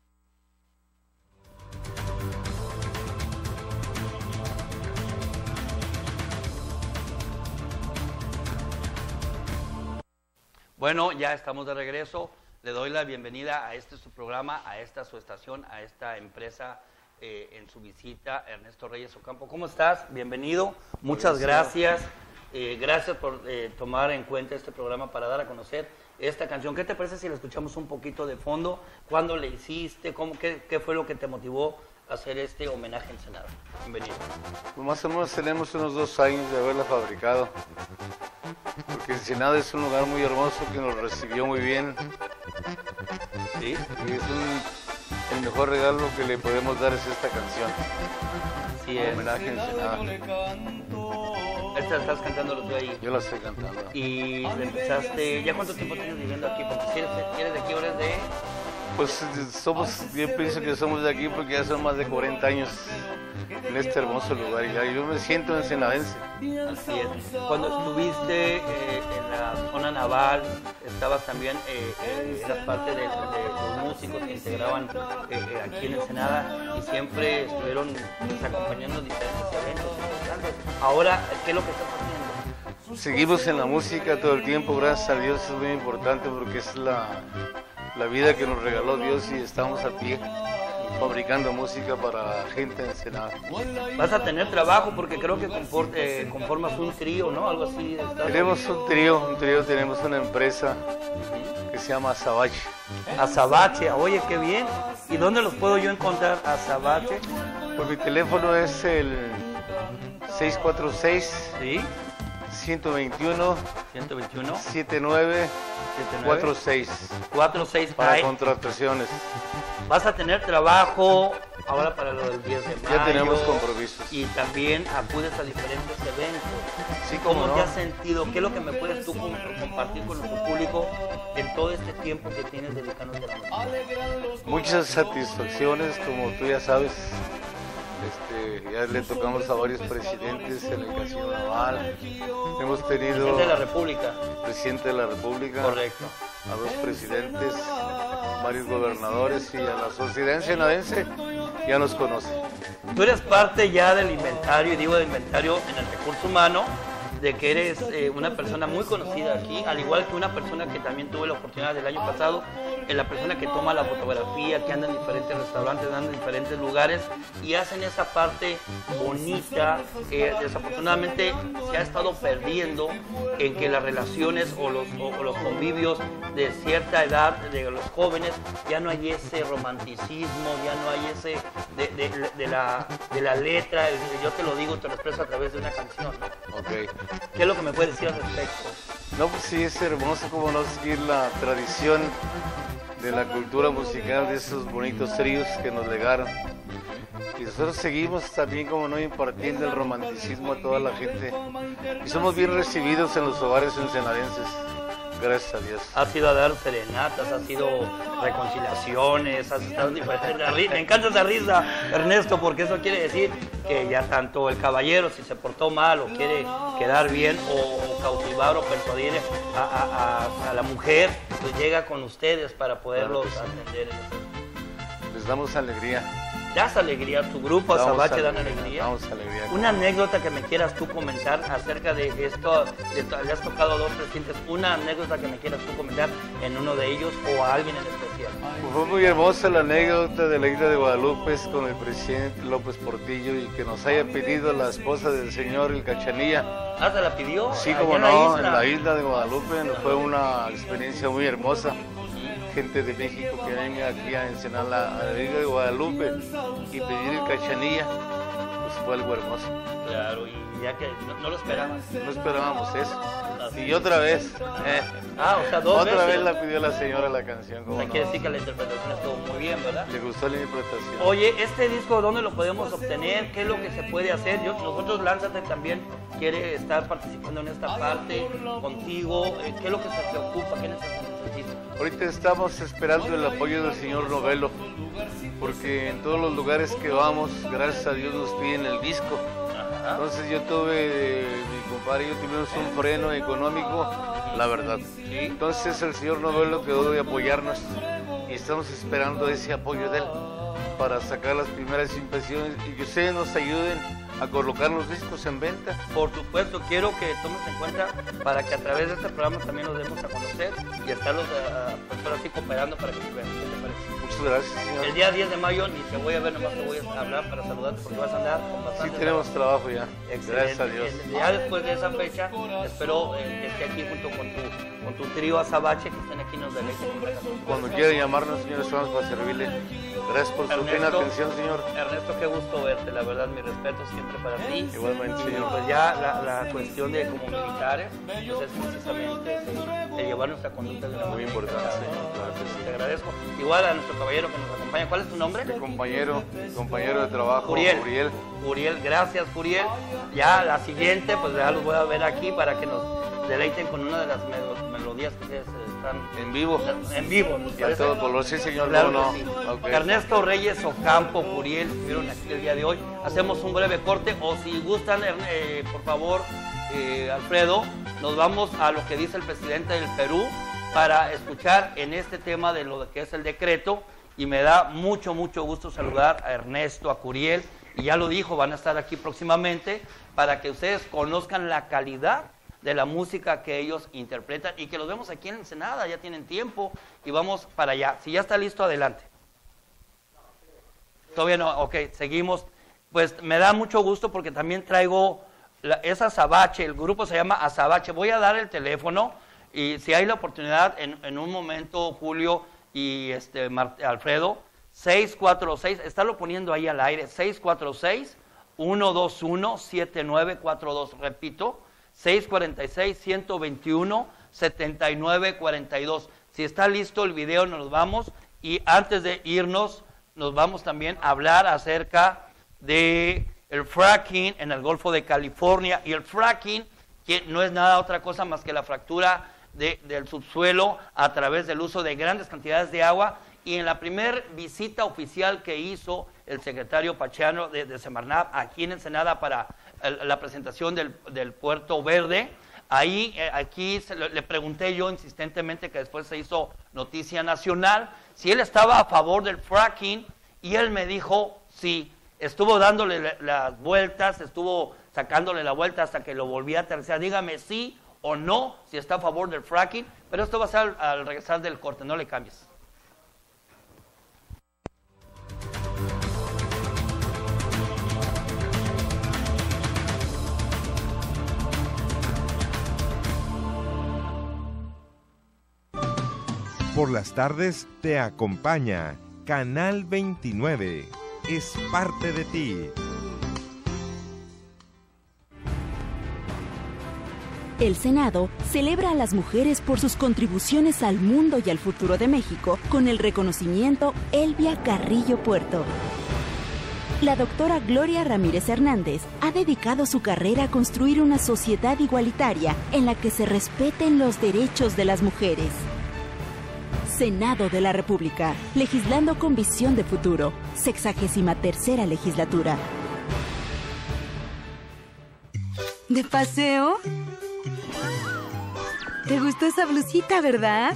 Bueno, ya estamos de regreso. Le doy la bienvenida a su programa, a esta su estación, a esta empresa en su visita, Ernesto Reyes Ocampo. ¿Cómo estás? Bienvenido. Muchas gracias. Gracias por tomar en cuenta este programa para dar a conocer esta canción. ¿Qué te parece si la escuchamos un poquito de fondo? ¿Cuándo le hiciste? ¿Qué fue lo que te motivó a hacer este homenaje a Ensenada? Bienvenido. Pues más o menos tenemos unos 2 años de haberla fabricado. Porque Ensenada es un lugar muy hermoso que nos recibió muy bien. ¿Sí? Y es el mejor regalo que le podemos dar es esta canción. Sí, es. Homenaje a Ensenada. ¿Esta estás cantándolo tú ahí? Yo la estoy cantando. ¿Y empezaste? ¿Ya cuánto tiempo tienes viviendo aquí? Porque si eres de aquí, ¿o eres de...? Pues yo pienso que somos de aquí porque ya son más de 40 años en este hermoso lugar y yo me siento ensenadense. Así es. Cuando estuviste en la zona naval, estabas también, eras parte de los músicos que integraban aquí en Ensenada y siempre estuvieron acompañando diferentes eventos. Ahora, ¿qué es lo que estás haciendo? Seguimos en la música todo el tiempo, gracias a Dios, es muy importante porque es la la vida que nos regaló Dios y estamos a pie fabricando música para gente de Ensenada. Vas a tener trabajo porque creo que conformas un trío, ¿no? Algo así. Tenemos un trío, tenemos una empresa que se llama Azabache. Azabache, oye, qué bien. ¿Y dónde los puedo yo encontrar, Azabache? Pues mi teléfono es el 646 121 7946 para contrataciones. Vas a tener trabajo ahora para lo del 10 de mayo. Ya tenemos compromisos. Y también acudes a diferentes eventos. Sí, ¿Cómo no. te has sentido? ¿Qué es lo que me puedes tú compartir con nuestro público en todo este tiempo que tienes dedicándote a la música? Muchas satisfacciones, como tú ya sabes. Ya le tocamos a varios presidentes en el Casino Naval. Hemos tenido... Presidente de la República. Presidente de la República. Correcto. A dos presidentes, varios gobernadores y a la sociedad ensenadense ya nos conoce. Tú eres parte ya del inventario, y digo del inventario en el recurso humano, de que eres una persona muy conocida aquí, al igual que una persona que también tuve la oportunidad del año pasado, la persona que toma la fotografía, que anda en diferentes restaurantes, anda en diferentes lugares y hacen esa parte bonita que desafortunadamente se ha estado perdiendo, en que las relaciones o los convivios de cierta edad de los jóvenes, ya no hay ese romanticismo, ya no hay ese de la letra, yo te lo digo, te lo expreso a través de una canción, ¿no? Okay. ¿Qué es lo que me puedes decir al respecto? No, pues sí, es hermoso como no seguir la tradición de la cultura musical de esos bonitos tríos que nos legaron. Y nosotros seguimos también, como no, impartiendo el romanticismo a toda la gente. Y somos bien recibidos en los hogares ensenadenses. Gracias a Dios. Has ido a dar serenatas, has ido reconciliaciones, has estado en diferentes... Me encanta esa risa, Ernesto, porque eso quiere decir que ya tanto el caballero, si se portó mal o quiere quedar bien o cautivar o persuadir a la mujer, pues llega con ustedes para poderlos atender. Les damos alegría. ¿Das alegría a tu grupo, Azabache dan alegría? Damos alegría. Una anécdota que me quieras tú comentar acerca de esto, le has tocado a dos presidentes, una anécdota que me quieras tú comentar en uno de ellos o a alguien en especial. Pues fue muy hermosa la anécdota de la isla de Guadalupe con el presidente López Portillo y que nos haya pedido la esposa del señor, el Cachanilla. ¿Ah, se la pidió? Sí, como no, en la isla de Guadalupe. Fue una experiencia muy hermosa. Gente de México que venga aquí a Ensenada, a la isla de Guadalupe y pedir el Cachanilla, pues fue algo hermoso. Claro, y ya que no lo esperabas. No esperábamos eso. Y otra vez. O sea, dos veces. Otra vez la pidió la señora la canción. O sea, quiere decir que la interpretación estuvo muy bien, ¿verdad? Le gustó la interpretación. Oye, ¿este disco dónde lo podemos obtener? ¿Qué es lo que se puede hacer? Nosotros, Lánzate también quiere estar participando en esta parte contigo. ¿Qué es lo que se te ocupa? ¿Qué necesitas? Ahorita estamos esperando el apoyo del señor Novelo, porque en todos los lugares que vamos, gracias a Dios nos piden el disco. Entonces mi compadre y yo tuvimos un freno económico, la verdad. Entonces el señor Novelo quedó de apoyarnos y estamos esperando ese apoyo de él para sacar las primeras impresiones y que ustedes nos ayuden a colocar los discos en venta. Por supuesto, quiero que tomes en cuenta para que a través de este programa también nos demos a conocer y estarlos así cooperando para que se vean. ¿Qué te parece? Muchas gracias, señor. El día 10 de mayo ni te voy a ver, nomás te voy a hablar para saludarte porque vas a andar con bastante... Sí, tenemos trabajo ya. Excelente. Gracias a Dios. Ya después de esa fecha, espero que esté aquí junto con tu trío Azabache, que estén aquí y nos deleiten. Cuando quieran llamarnos, señores, estamos para servirle. Gracias por su fina atención, señor. Ernesto, qué gusto verte, la verdad, mi respeto siempre para ti. Igualmente, señor. Pues ya la cuestión de como militares, pues es precisamente de llevar nuestra conducta de la muy importante, señor. Claro que sí, te agradezco. Igual a nuestro caballero que nos acompaña. ¿Cuál es tu nombre? Mi compañero de trabajo, Uriel. Uriel, gracias, Uriel. Ya la siguiente, pues ya los voy a ver aquí para que nos deleiten con una de las melodías que ustedes están en vivo. En vivo, y a todo color, sí, señor. Claro no. Sí. Okay. Ernesto Reyes Ocampo, Uriel, estuvieron aquí el día de hoy. Hacemos un breve corte, o si gustan, por favor, Alfredo, nos vamos a lo que dice el presidente del Perú para escuchar en este tema de lo que es el decreto. Y me da mucho gusto saludar a Ernesto, a Curiel, y ya lo dijo, van a estar aquí próximamente para que ustedes conozcan la calidad de la música que ellos interpretan y que los vemos aquí en Ensenada, ya tienen tiempo y vamos para allá. Si ya está listo, adelante. Todavía no, ok, seguimos. Pues me da mucho gusto porque también traigo, es Azabache, el grupo se llama Azabache. Voy a dar el teléfono y si hay la oportunidad en un momento, Julio y Alfredo, 646, estarlo poniendo ahí al aire, 646-121-7942, repito, 646-121-7942. Si está listo el video, nos vamos y antes de irnos, nos vamos también a hablar acerca de el fracking en el Golfo de California. Y el fracking, que no es nada otra cosa más que la fractura del subsuelo a través del uso de grandes cantidades de agua. Y en la primera visita oficial que hizo el secretario Pacheco de Semarnat aquí en Ensenada para la presentación del Puerto Verde, aquí le pregunté yo insistentemente, que después se hizo noticia nacional, si él estaba a favor del fracking, y él me dijo sí. Estuvo dándole las vueltas, estuvo sacándole la vuelta hasta que lo volví a aterrizar. Dígame sí o no, si está a favor del fracking, pero esto va a ser al regresar del corte, no le cambies. Por las tardes te acompaña Canal 29. Es parte de ti. El Senado celebra a las mujeres por sus contribuciones al mundo y al futuro de México con el reconocimiento Elvia Carrillo Puerto. La doctora Gloria Ramírez Hernández ha dedicado su carrera a construir una sociedad igualitaria en la que se respeten los derechos de las mujeres. Senado de la República, legislando con visión de futuro, 63ª legislatura. ¿De paseo? ¿Te gustó esa blusita, verdad?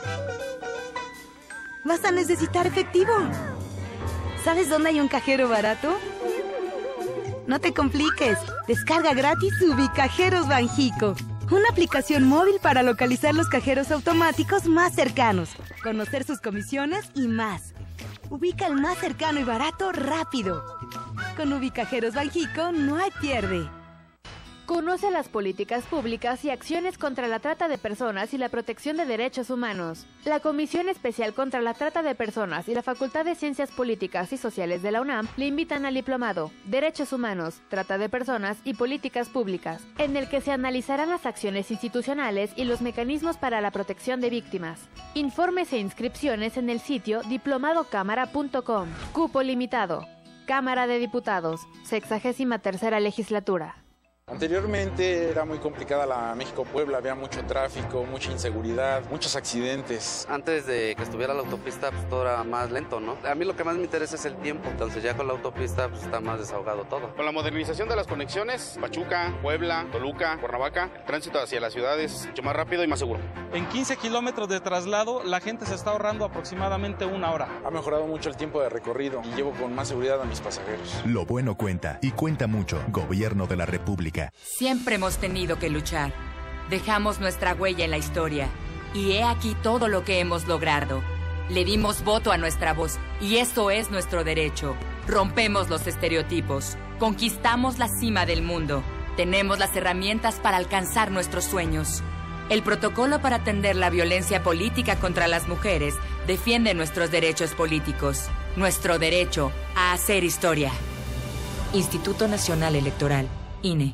Vas a necesitar efectivo. ¿Sabes dónde hay un cajero barato? No te compliques. Descarga gratis Ubicajeros Banjico. Una aplicación móvil para localizar los cajeros automáticos más cercanos, conocer sus comisiones y más. Ubica el más cercano y barato rápido. Con Ubicajeros Banjico no hay pierde. Conoce las políticas públicas y acciones contra la trata de personas y la protección de derechos humanos. La Comisión Especial contra la Trata de Personas y la Facultad de Ciencias Políticas y Sociales de la UNAM le invitan al diplomado Derechos Humanos, Trata de Personas y Políticas Públicas, en el que se analizarán las acciones institucionales y los mecanismos para la protección de víctimas. Informes e inscripciones en el sitio diplomadocámara.com. Cupo limitado. Cámara de Diputados, 63ª legislatura. Anteriormente era muy complicada la México-Puebla, había mucho tráfico, mucha inseguridad, muchos accidentes. Antes de que estuviera la autopista, pues todo era más lento, ¿no? A mí lo que más me interesa es el tiempo, entonces ya con la autopista pues está más desahogado todo. Con la modernización de las conexiones, Pachuca, Puebla, Toluca, Cuernavaca, el tránsito hacia las ciudades mucho más rápido y más seguro. En 15 kilómetros de traslado, la gente se está ahorrando aproximadamente 1 hora. Ha mejorado mucho el tiempo de recorrido y llevo con más seguridad a mis pasajeros. Lo bueno cuenta, y cuenta mucho. Gobierno de la República. Siempre hemos tenido que luchar. Dejamos nuestra huella en la historia. Y he aquí todo lo que hemos logrado. Le dimos voto a nuestra voz, y eso es nuestro derecho. Rompemos los estereotipos. Conquistamos la cima del mundo. Tenemos las herramientas para alcanzar nuestros sueños. El protocolo para atender la violencia política contra las mujeres defiende nuestros derechos políticos. Nuestro derecho a hacer historia. Instituto Nacional Electoral, INE.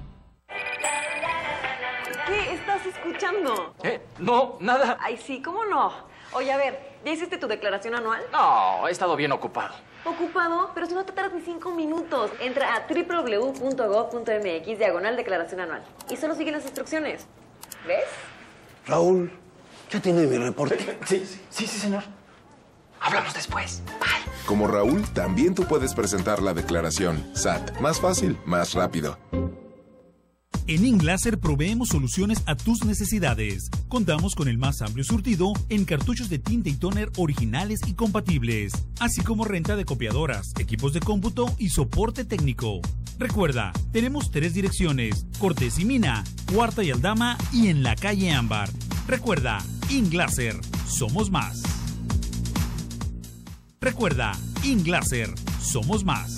¿Qué estás escuchando? No, nada. Ay, sí, ¿cómo no? Oye, a ver, ¿ya hiciste tu declaración anual? No, he estado bien ocupado. ¿Ocupado? Pero si no te tardas ni 5 minutos. Entra a www.gov.mx/declaración anual y solo sigue las instrucciones. ¿Ves? Raúl, ¿ya tiene mi reporte? Sí, señor. Hablamos después. Bye. Como Raúl, también tú puedes presentar la declaración SAT. Más fácil, más rápido. En Inglaser proveemos soluciones a tus necesidades. Contamos con el más amplio surtido en cartuchos de tinta y tóner originales y compatibles, así como renta de copiadoras, equipos de cómputo y soporte técnico. Recuerda, tenemos 3 direcciones: Cortés y Mina, Cuarta y Aldama y en la calle Ámbar. Recuerda, Inglaser, somos más. Recuerda, Inglaser, somos más.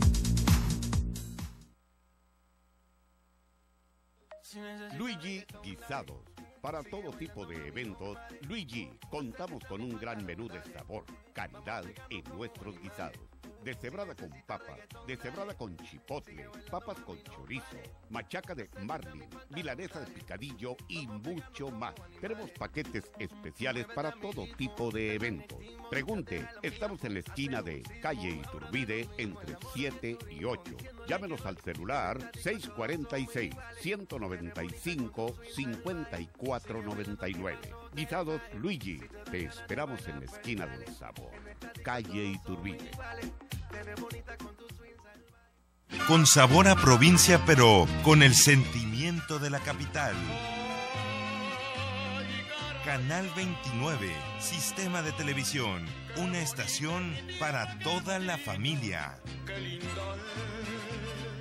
Luigi Guisados. Para todo tipo de eventos, Luigi, contamos con un gran menú de sabor, calidad en nuestros guisados. Deshebrada con papas, deshebrada con chipotle, papas con chorizo, machaca de marlin, milanesa de picadillo y mucho más. Tenemos paquetes especiales para todo tipo de eventos. Pregunte, estamos en la esquina de calle Iturbide entre 7 y 8. Llámenos al celular 646-195-5499. Guisados Luigi, te esperamos en la esquina del sabor, calle Iturbide. Con sabor a provincia, pero con el sentimiento de la capital. Canal 29, Sistema de Televisión, una estación para toda la familia. Qué linda es